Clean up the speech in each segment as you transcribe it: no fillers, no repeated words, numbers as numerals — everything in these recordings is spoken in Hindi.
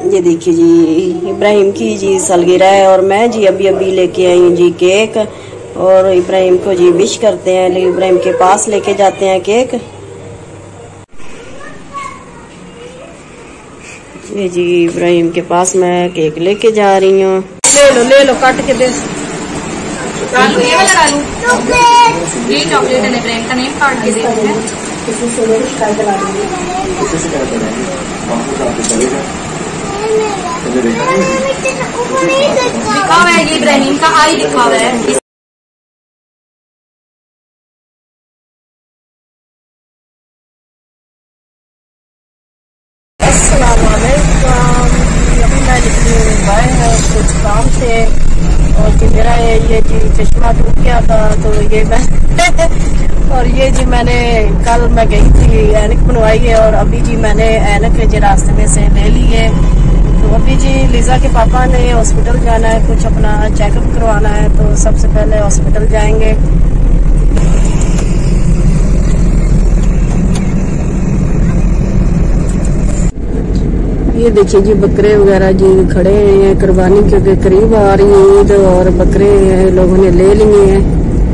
ये देखिए जी इब्राहिम की जी सालगिरह है और मैं जी अभी अभी लेके आई हूँ जी केक और इब्राहिम को जी विश करते हैं। इब्राहिम के पास लेके जाते हैं केक। ये जी इब्राहिम के पास मैं केक लेके जा रही हूँ। ले लो काट के दे। ये चॉकलेट है इब्राहिम का नेम काट के दे। लिखा हुआ है ये इब्राहिम का आई लिखा हुआ है। अभी मैं निकली बाहर कुछ काम से और जी मेरा ये जी चश्मा टूट गया था तो ये मैं और ये जी मैंने कल मैं गई थी ऐनक बनवाई है और अभी जी मैंने ऐनक जी रास्ते में से ले ली है। तो अभी जी लीजा के पापा ने हॉस्पिटल जाना है, कुछ अपना चेकअप करवाना है तो सबसे पहले हॉस्पिटल जाएंगे। ये देखिए जी बकरे वगैरह जी खड़े हैं कुर्बानी क्योंकि करीब आ रही है ईद और बकरे लोगों ने ले लिए हैं।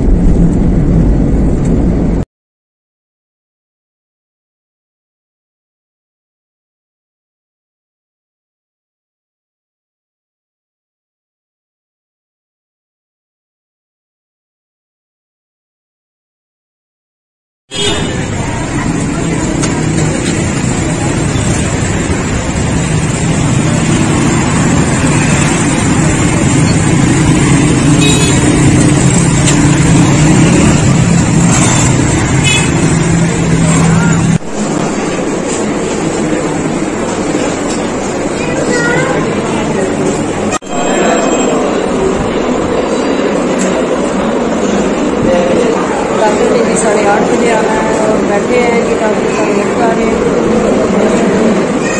जी 8:30 बजे आना है और बैठे हैं जी काफी सारे लोग आ रहे हैं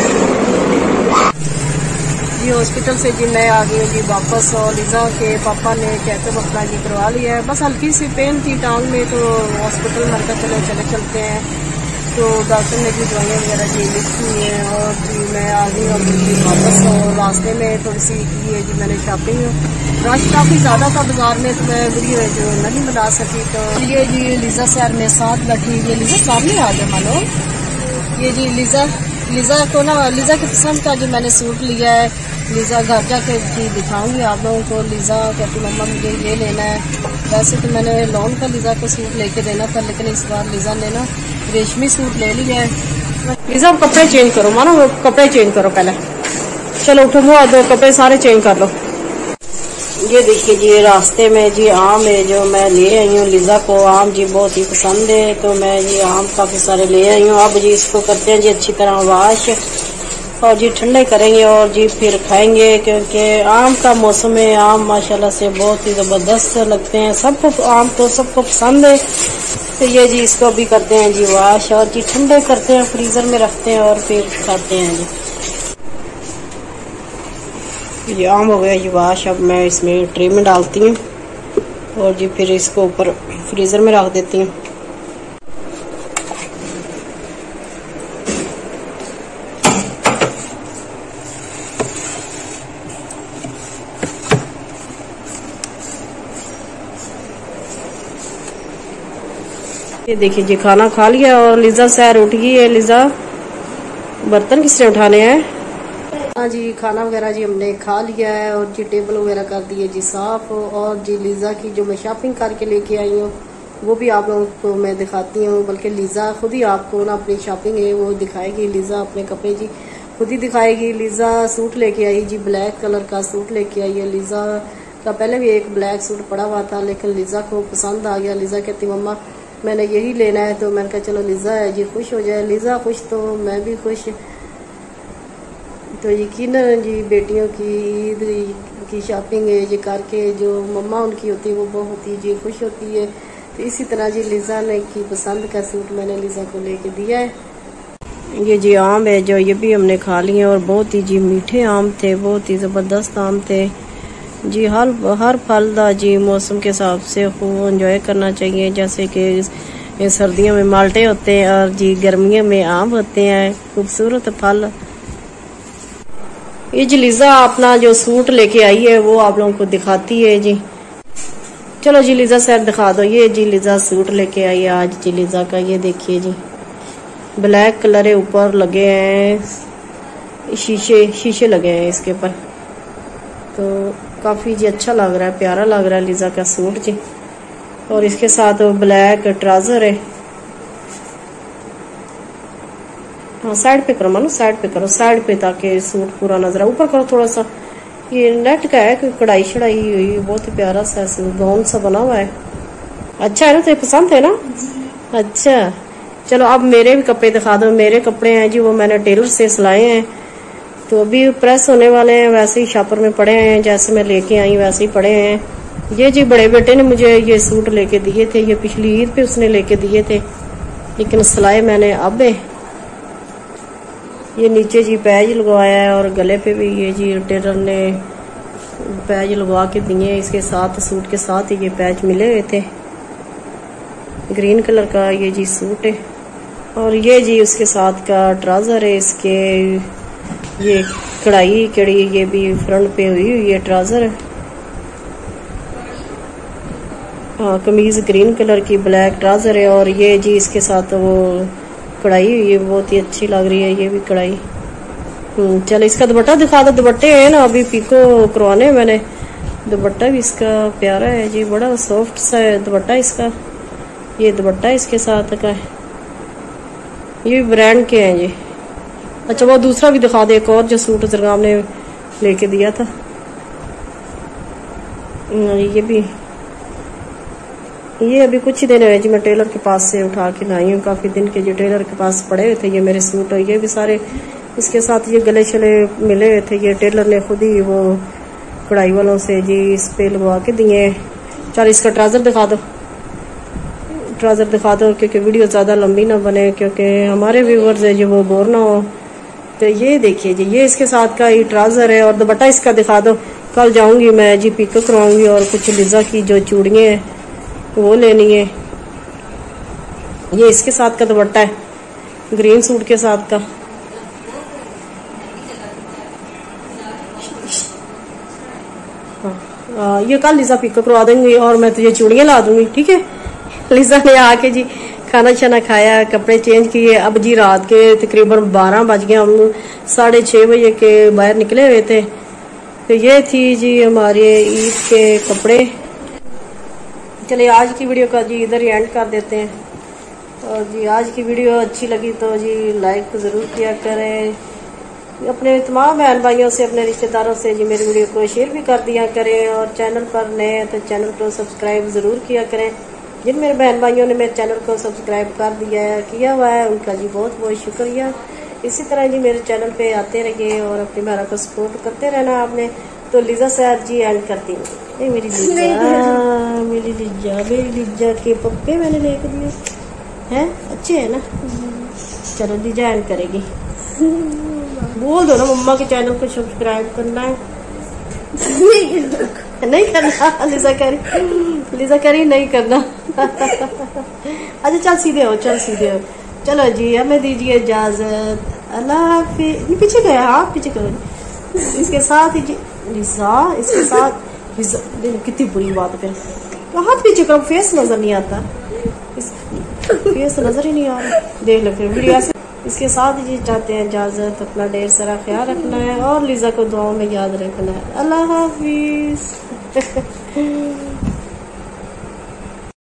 जी। हॉस्पिटल से जी मैं आ गई हूँ जी वापस और लीजा के पापा ने चेकअप अपना जी करवा लिया है। बस हल्की सी पेन थी टांग में तो हॉस्पिटल में चले चलते हैं तो डॉक्टर ने जी दवाइयाँ वगैरह जी लिखी हैं और जी मैं आ गई हूँ जी वापस और रास्ते में थोड़ी सी की है जी मैंने शॉपिंग। रश काफ़ी ज़्यादा था बाजार में तो मैं वीडियो जो नहीं बना सकी। तो ये जी लीजा सर मेरे साथ बैठी हुई है। लीजा सामने आ गया मानो। ये जी लीजा को ना लीजा की पसंद का जो मैंने सूट लिया है। लीजा घर जाके जी दिखाऊंगी आप लोगों को। लीजा कहती मम्मा मुझे ये लेना है। वैसे तो मैंने लॉन का लीजा को सूट लेके देना था लेकिन इस बार लीजा ने ना रेशमी सूट ले लिया है। लीजा आप कपड़े चेंज करो मानो, कपड़े चेंज करो पहले। चलो उठो मुँह दो कपड़े सारे चेंज कर लो। ये देखिए जी रास्ते में जी आम है जो मैं ले आई हूँ। लीजा को आम जी बहुत ही पसंद है तो मैं जी आम काफ़ी सारे ले आई हूँ। अब जी इसको करते हैं जी अच्छी तरह वाश और जी ठंडे करेंगे और जी फिर खाएंगे क्योंकि आम का मौसम है। आम माशाल्लाह से बहुत ही ज़बरदस्त लगते हैं सबको, आम तो सबको पसंद है। तो ये जी इसको भी करते हैं जी वाश और जी ठंडे करते हैं, फ्रीज़र में रखते हैं और फिर खाते हैं जी। ये आम हो गया जी वाश। अब मैं इसमें ट्रे में डालती हूँ और जी फिर इसको ऊपर फ्रीज़र में रख देती हूँ। ये देखिए जी खाना खा लिया और लीजा सैर उठ गई है। लीजा बर्तन किसने उठाने हैं? हाँ जी खाना वगैरह जी हमने खा लिया है और जी टेबल वगैरह कर दी है जी साफ। और जी लीजा की जो मैं शॉपिंग करके लेके आई हूँ वो भी आप लोगों को मैं दिखाती हूँ, बल्कि लीजा खुद ही आपको ना अपनी शॉपिंग है वो दिखाएगी। लीजा अपने कपड़े जी खुद ही दिखाएगी। लीजा सूट लेके आई जी, ब्लैक कलर का सूट लेके आई है। लीजा का पहले भी एक ब्लैक सूट पड़ा हुआ था लेकिन लीजा को पसंद आ गया। लीजा कहती मम्मा मैंने यही लेना है तो मैंने कहा चलो लीजा है जी खुश हो जाए। लीजा खुश तो मैं भी खुश। तो यकीनन जी बेटियों की ईद की शॉपिंग है जी करके जो मम्मा उनकी होती है वो बहुत ही जी खुश होती है। तो इसी तरह जी लीजा ने की पसंद का सूट मैंने लीजा को लेके दिया है। ये जी आम है जो ये भी हमने खा लिए और बहुत ही जी मीठे आम थे, बहुत ही ज़बरदस्त आम थे जी। हर फल का जी मौसम के हिसाब से खूब एंजॉय करना चाहिए। जैसे कि सर्दियों में माल्टे होते हैं और जी गर्मियों में आम होते हैं, खूबसूरत फल। ये जी लीजा अपना जो सूट लेके आई है वो आप लोगों को दिखाती है जी। चलो जी लीजा सर दिखा दो। ये जी लीजा सूट लेके आई है आज जी लीजा का। ये देखिए जी ब्लैक कलर है, ऊपर लगे हैं शीशे लगे हैं इसके ऊपर, तो काफी जी अच्छा लग रहा है, प्यारा लग रहा है लीजा का सूट जी। और इसके साथ ब्लैक ट्राउजर है। हाँ साइड पे करो मानो, साइड पे करो, साइड पे ताकि सूट पूरा नजर आए। ऊपर करो थोड़ा सा। ये नेट का है, कोई कढ़ाई शढ़ाई हुई, बहुत ही प्यारा सा गाउन सा बना हुआ है। अच्छा है ना, तो पसंद है ना? अच्छा चलो अब मेरे भी कपड़े दिखा दो। मेरे कपड़े हैं जी वो मैंने टेलर से सिलाए हैं, तो अभी प्रेस होने वाले हैं। वैसे ही शापर में पड़े हैं, जैसे मैं लेके आई वैसे ही पड़े हैं। ये जी बड़े बेटे ने मुझे ये सूट लेके दिए थे, ये पिछली ईद पे उसने लेके दिए थे, लेकिन सिलाए मैंने अब है। ये नीचे जी पैज लगवाया है और गले पे भी ये जी टेलर ने पैज लगवा के दिए। इसके साथ सूट के साथ ही ये पैच मिले हुए थे। ग्रीन कलर का ये जी सूट है और ये जी उसके साथ का ट्राउजर है। इसके ये कढ़ाई कड़ी ये भी फ्रंट पे हुई हुई है ट्राउजर। हाँ कमीज ग्रीन कलर की, ब्लैक ट्राउजर है और ये जी इसके साथ वो कढ़ाई हुई है, बहुत ही अच्छी लग रही है ये भी कढ़ाई। चलो इसका दुपट्टा दिखा दो। दुपट्टे है ना अभी पिको करवाने मैंने। दुपट्टा भी इसका प्यारा है जी, बड़ा सॉफ्ट सा है दुपट्टा इसका। ये दुपट्टा इसके साथ का है, ये भी ब्रांड के हैं जी। अच्छा वो दूसरा भी दिखा दे, एक और जो सूट जरगाम ने लेके दिया था। ये भी ये अभी कुछ ही दिन है जी मैं टेलर के पास से उठा के लाई हूँ। काफी दिन के जो टेलर के पास पड़े हुए थे ये मेरे सूट, ये भी सारे इसके साथ ये गले शले मिले हुए थे। ये टेलर ने खुद ही वो कढ़ाई वालों से जी इस पे लगवा के दिए। चल इसका ट्राउजर दिखा दो, ट्राउजर दिखा दो क्योंकि वीडियो ज्यादा लंबी ना बने, क्योंकि हमारे व्यूवर्स है जो वो बोर ना हो। तो ये देखिए जी ये इसके साथ का ये ट्राउजर है और दुपट्टा इसका दिखा दो। कल जाऊंगी मैं जी पिक करवाऊंगी और कुछ लिजा की जो चूड़ियां हैं वो लेनी है। ये इसके साथ का दुपट्टा है, ग्रीन सूट के साथ का। ये कल लिजा पिक करवा दूंगी और मैं तुझे चूड़ियां ला दूंगी, ठीक है? लिजा ने आके जी खाना शाना खाया, कपड़े चेंज किए। अब जी रात के तकरीबन 12 बज गए, हम 6:30 बजे के बाहर निकले हुए थे। तो ये थी जी हमारे ईद के कपड़े। चलिए आज की वीडियो का जी इधर ही एंड कर देते हैं। और जी आज की वीडियो अच्छी लगी तो जी लाइक ज़रूर किया करें। अपने तमाम बहन भाइयों से, अपने रिश्तेदारों से जी मेरी वीडियो को शेयर भी कर दिया करें। और चैनल पर नए हैं तो चैनल को सब्सक्राइब ज़रूर किया करें। जिन मेरे बहन भाइयों ने मेरे चैनल को सब्सक्राइब कर किया हुआ है उनका जी बहुत बहुत शुक्रिया। इसी तरह जी मेरे चैनल पे आते रहिए और अपनी बहनों को सपोर्ट करते रहना आपने। तो लिजा सर जी एंड करती हूँ। मेरी लिजा के पप्पे मैंने लेके दिए हैं, अच्छे है ना? चलो लिजा एंड करेगी। बोल दो ना मम्मा के चैनल को सब्सक्राइब करना है। नहीं करना लिजा करी नहीं करना। अच्छा चल सीधे हो, चल सीधे हो। चलो जी हमें दीजिए इजाजत, अल्लाह हाफिज। पीछे गया, हाथ पीछे करो। इसके साथ ही लिजा, इसके साथ लिजा, कितनी बुरी बात है फिर। हाथ पीछे करो, फेस नजर नहीं आता, फेस नजर ही नहीं आ रहा। देख लो फिर वीडियो से। इसके साथ जी चाहते हैं इजाजत, अपना ढेर सारा ख्याल रखना है और लिजा को दुआओं में याद रखना है। अल्लाह हाफिज।